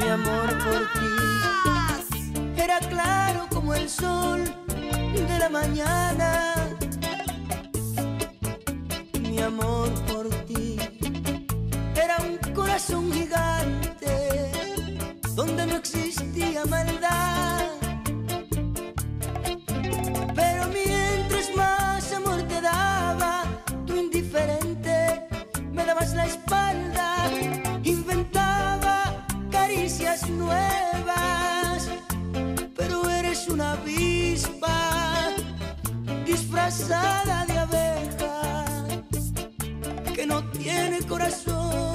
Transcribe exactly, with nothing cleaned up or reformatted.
Mi amor por ti era claro como el sol de la mañana. Mi amor por ti era un corazón gigante donde no existía maldad. Pero mientras más amor te daba, tú indiferente me dabas la espalda. Inventaba caricias nuevas, pero eres una avispa disfrazada de abeja que no tiene corazón.